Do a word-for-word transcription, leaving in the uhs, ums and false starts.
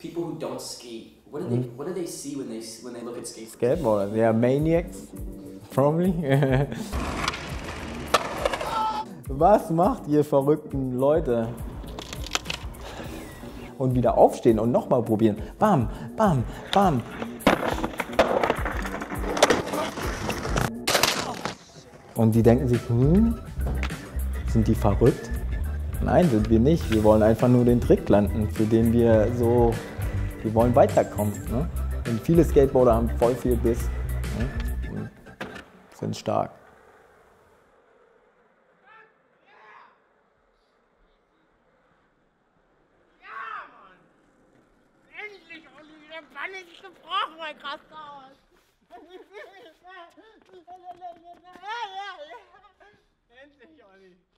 people who don't skate, what do they what do they see when they when they look at skateboarders? Skateboarders, they are maniacs, probably. Was macht ihr verrückten Leute? Und wieder aufstehen und nochmal probieren. Bam, bam, bam. Und die denken sich, hm, sind die verrückt? Nein, sind wir nicht. Wir wollen einfach nur den Trick landen, für den wir so, wir wollen weiterkommen. Ne? Und viele Skateboarder haben voll viel Biss, ne? Und sind stark. Ja, Mann! Endlich, Olli, der Bann ist gebrochen, mein Krankenhaus! Endlich, Olli!